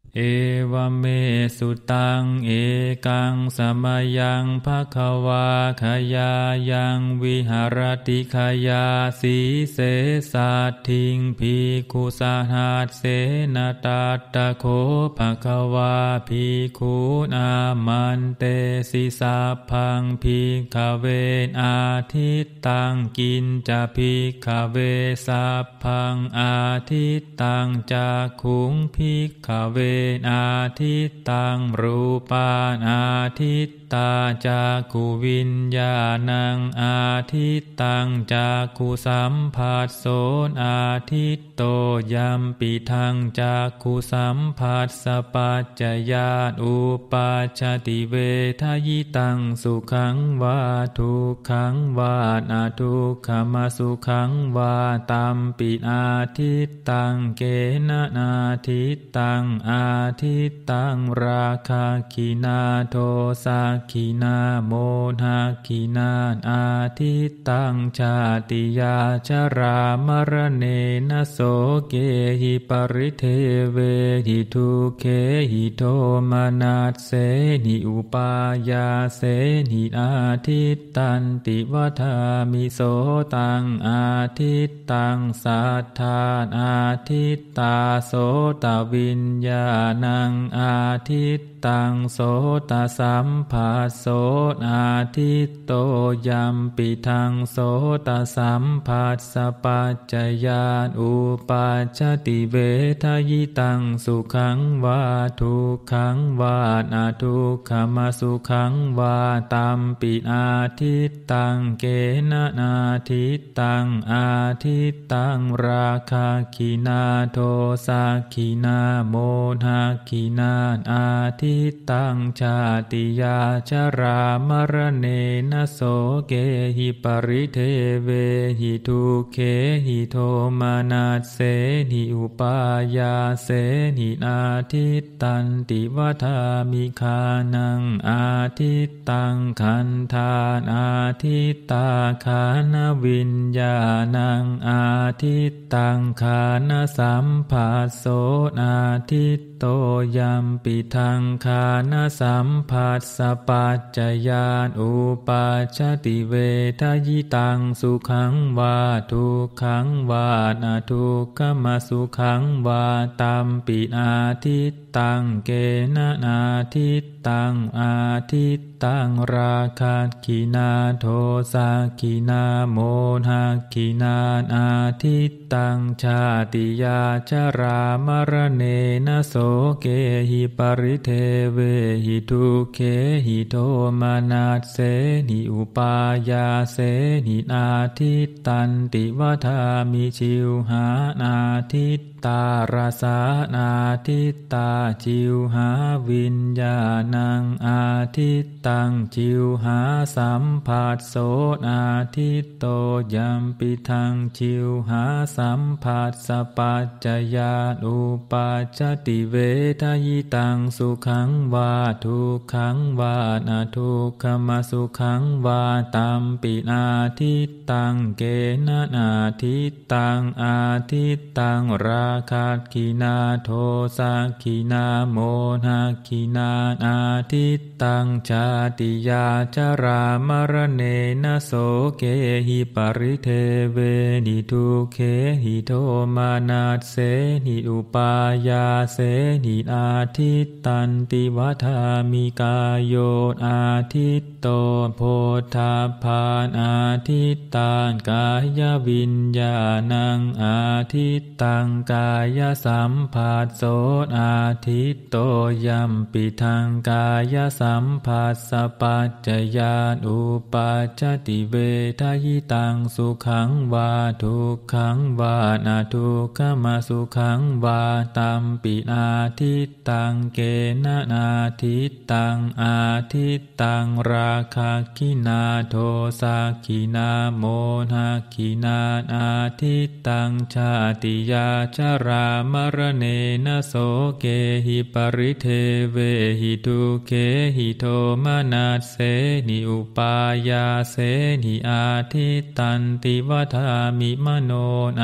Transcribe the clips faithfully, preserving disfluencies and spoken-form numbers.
เอวเมสุตังเอกังสมยังภควาขยายังวิหารติขยาสีเสสัตถิงภิกขุสหัสเสนตัตตะโคภควาภิกขุนามันเตสิสัพพังภิกขเวอาทิตตังกินจะภิกขเวสัพพังอาทิตตังจักขุงภิกขเวอาทิตตังรูปานอาทิตตาจักขุวิญญาณังอาทิตตังจักขุสัมผัสโสอาทิตโตยัมปิทังจักขุสัมผัสสะปัจจยาอุปัชชติเวทยิตังสุขังวาทุกขังวานาทุกขมสุขังวาตัมปิอาทิตตังเกนะนาทิตตังอาทิตตังราคะคินาโทสะคินาโมหะคินาอาทิตตังชาติยาชรามรณเนนะโสเกหิปริเทเวหิทุเคหิโทมานัสเสนิอุปายาเสนิอาทิตตันติวัฏามิโสตังอาทิตตังสัทธาอาทิตตาโสตวิญญาณังอาทิตตังโสตสัมผัสโสอาทิตโตยัมปิทังโสตสัมผัสสะปัจจยาอุปัชชติเวทยิตังสุขังวาทุกขังวานาทุกขมสุขังวาตัมปิอาทิตตังเกนะนาทิตตังอาทิตตังราคะคินาโทสะคินาโมหะคินาอาทิตตังชาติยาชรามรณเนนะโสเกหิปริเทเวหิทุเคหิโทมานัสเสนิอุปายาเสนิอาทิตตันติวัฏามิคานังอาทิตตังขันธานอาทิตตาขานวิญญาณังอาทิตตังขานสัมผัสโสอาทิตโตยัมปิทังขานสัมผัสสะปัจจยาอุปัชชติเวทยิตังสุขังวาทุกขังวานาทุกขมสุขังวาตัมปิอาทิตตังเกนะนาทิตตังอาทิตตังราคะคินาโทสะคินาโมหะคินาอาทิตตังชาติยาชรามรณเนนะโสเกหิปริเทเวหิทุเคหิโทมานัสเสนิอุปายาเสนิอาทิตตันติวัฏามิชิวหานาทิตตาราสานาทิตตาจิวหาวิญญาณังอาทิตตังจิวหาสัมผัสโสอาทิตโตยัมปิทังจิวหาสัมผัสสะปัจจยาอุปัชชติเวทยิตังสุขังวาทุกขังวานาทุกขมสุขังวาตัมปิอาทิตตังเกนะนาทิตตังอาทิตตังราคะคินาโทสะคินาโมหะคินาอาทิตตังชาติยาชรามรณเนนะโสเกหิปริเทเวนิทุเคหิโทมานัสเสนิอุปายาเสนิอาทิตตันติวัฏามิกายโยอาทิตโตโพธาภานอาทิตตังกายวิญญาณังอาทิตตังกายสัมผัสโสอาทิตโตยัมปิทังกายสัมผัสสะปัจจยาอุปัชชติเวทยิตังสุขังวาทุกขังวานาทุกขมสุขังวาตัมปิอาทิตตังเกนะนาทิตตังอาทิตตังราคะคินาโทสะคินาโมหะคินาอาทิตตังชาติยาชรามรณเนนะโสเกหิปริเทเวหิทุเคหิโทมานัสเสนิอุปายาเสนิอาทิตตันติวัฏามิมโนอา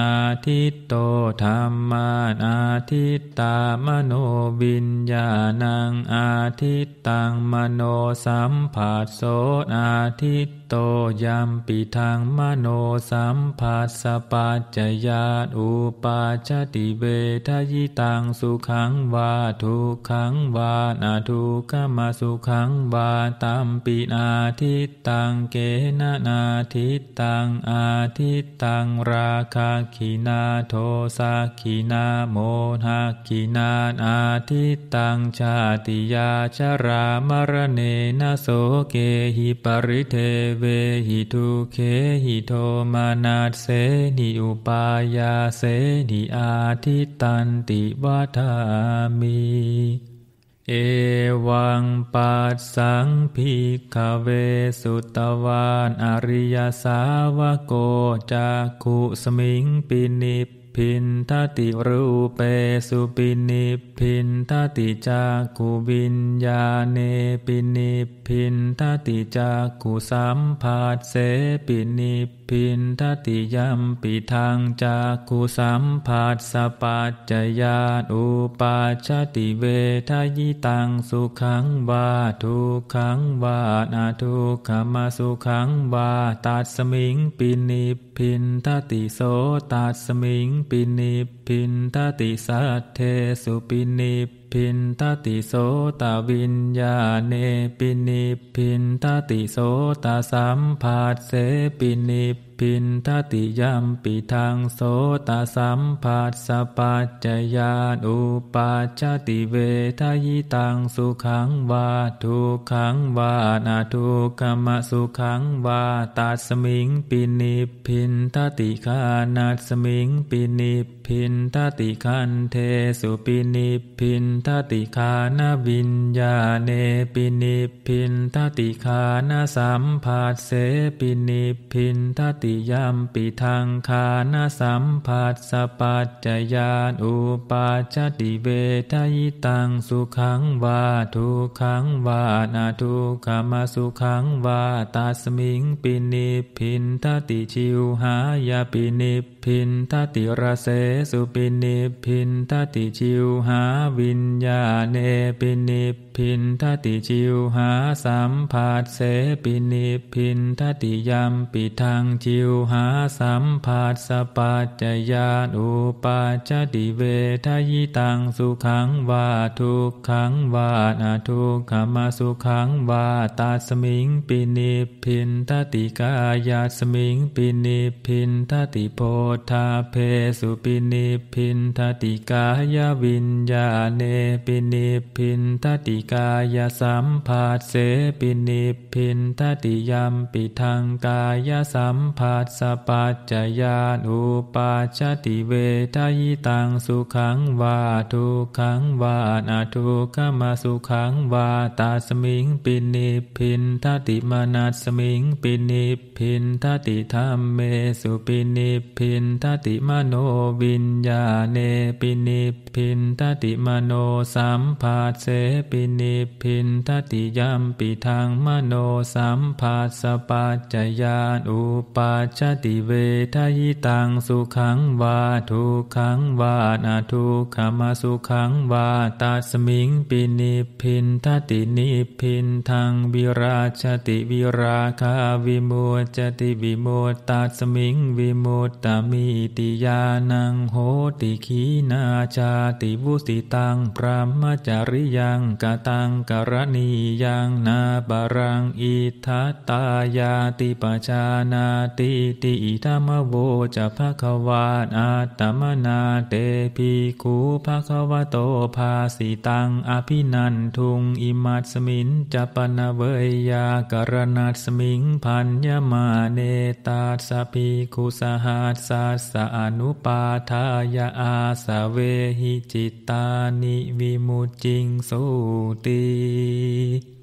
อาทิตโตธัมมาอาทิตตามโนวิญญาณังอาทิตตังมโนสัมผัสโสอาทิตโตยัมปิทังมโนสัมผัสสะปัจจยาอุปาจติเวทยิตังสุขังวาทุกขังวานาทุกขมสุขังวาตัมปิอาทิตตังเกนะนาทิตตังอาทิตตังราคะขินาโทสะขินาโมหะขินาอาทิตตังชาติยาชรามรณเนนะโสเกหิปริเทเวหิทุเคหิโทมานาเสนิอุปายาเสนิอาทิตตันติวัฏามิเอวังปัสสังภิกขเวสุตวานอริยสาวโกจักขุสมิงปินิพพินทติรูเปสุปินิพพินทติจักขุวิญญาเนปินิพพินทติจักขุสัมผัสเสปินิพพินทติยัมปิทังจักขุสัมผัสสะปัจจยาอุปาจติเวทยิตังสุขังวาทุกขังวานาทุกขมสุขังวาตัสมิงปินิพพินทติโสตัสมิงปินิพพินทติสัทเทสุปินิพพินทติโสตวิญญาเนปินิพพินทติโสตสัมผัสเสปินิพพินทติยัมปิทังโสตสัมผัสสะปัจจยาอุปาจติเวทยิตังสุขังวาทุกขังวานาทุกขมสุขังวาตัสมิงปินิพพินทติคานัสมิงปินิพพินทติคันเทสุปินิพพินทติคานวิญญาเนปินิพพินทติคานสัมผัสเสปินิพพินทติยัมปิทังคานสัมผัสสะปัจจยาอุปาจติเวทยิตังสุขังวาทุกขังวานาทุกขมสุขังวาตัสมิงปินิพพินทติชิวหายาปินิพพินทติรเสสุปินิพพินทติชิวหาวิญญาเนปินิพพินทติชิวหาสัมผัสเสปินิพพินทติยัมปิทังชิวหาสัมผัสสะปัจจยาอุปาจติเวทยิตังสุขังวาทุกขังวานาทุกขมสุขังวาตัสมิงปินิพพินทติกายาสมิงปินิพพินทติโพธาเพสุปินิพพินทติกายวิญญาเนปินิพพินทติกายสัมผัสเสปินิพพินทติยัมปิทังกายสัมผัสสะปัจจยาอุปาจติเวทยิตังสุขังวาทุกขังวานาทุกขมสุขังวาตัสมิงปินิพพินทติมนัสมิงปินิพพินทติธัมเมสุปินิพพินทติมโนวิญญาเนปินิพพินทติมโนสัมผัสเสปินิพพินทติยัมปิทังมโนสัมผัสสะปัจจยาอุปาจติเวทยิตังสุขังวาทุกขังวานาทุกขมสุขังวาตัสมิงปินิพพินทตินิพพินทังวิราชติวิราคาวิโมจติวิโมตตัสมิงวิโมตตามิติญาณังโหติขีนาชาติวุสิตังพรหมจาริยังกตังกรณียังนาบารังอิทัตตายาติปชานาติติธรรมโวจะภควาอาตมนาเตภิกขุภควโตภาสิตังอภินันทุงอิมัสมินจัปนเวยากรณัสมิงพัญญมาเนตาสภิกขุสหัสสะสะอนุปาทายาอาสะเวหิจิตตานิวิมุตติงสุติ